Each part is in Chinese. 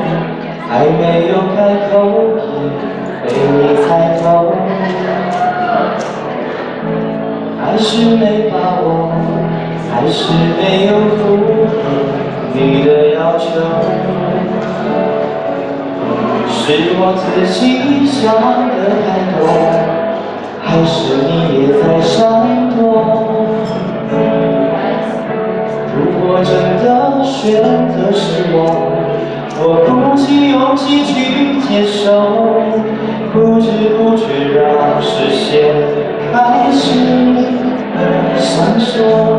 还没有开口，被你猜透，还是没把握，还是没有符合你的要求，是我自己想的太多，还是你也在闪躲？如果真的选择是我鼓起勇气去接受，不知不觉让视线开始闪烁。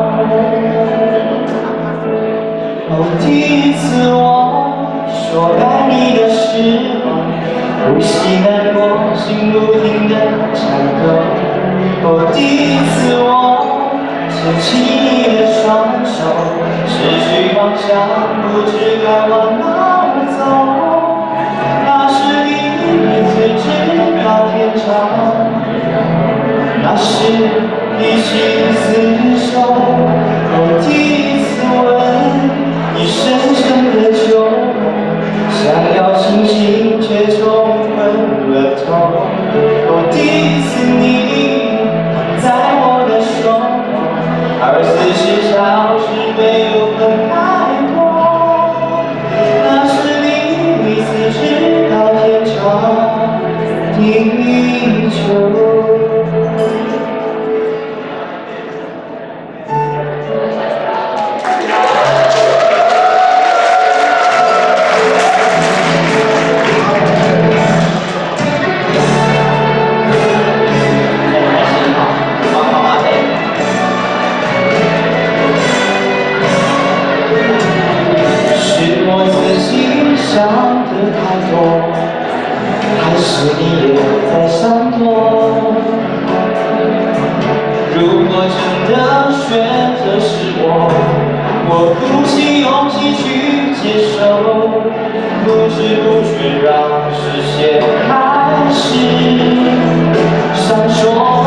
第一次我说爱你的时候，呼吸难过，心不停地颤抖。第一次我牵起你的双手，失去方向，不知该往哪走。那是第一次知道天长，那是一心厮守。第一次吻你深深的酒，想要清醒却冲昏了头。第一次你在我的胸口，24小时没有分开过。那是第一次知道天长地久。想的太多，还是你也在闪躲？如果真的选择是我鼓起勇气去接受，不知不觉让视线开始闪烁。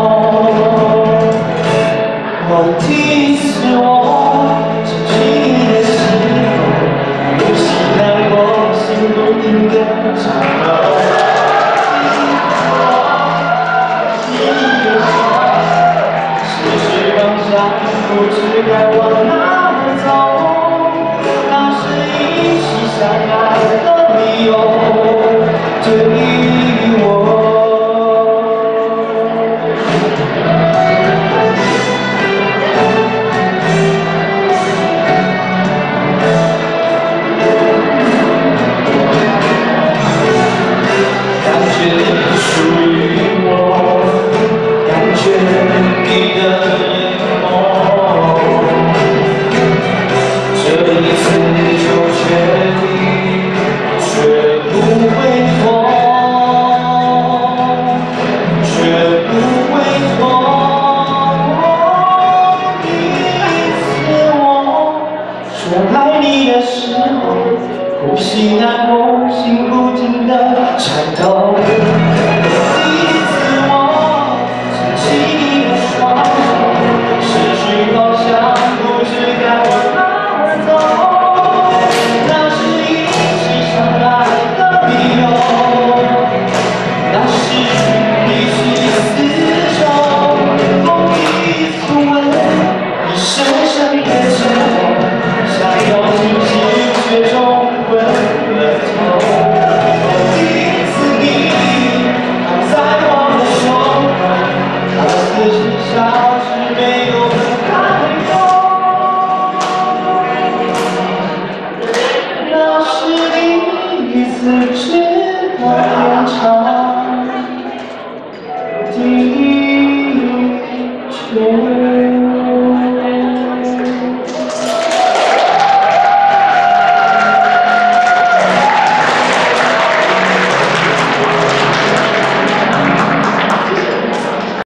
第一次我牵起你的手，呼吸难过，心不停地颤抖。失去方向，不知该往哪走。那是一起相爱的理由，对于我。属于我，感觉你的眼眸，这一次就确定，绝不会错，绝不会错。第一次我说爱你的时候，呼吸难过，心不停地颤抖。知道天长地久。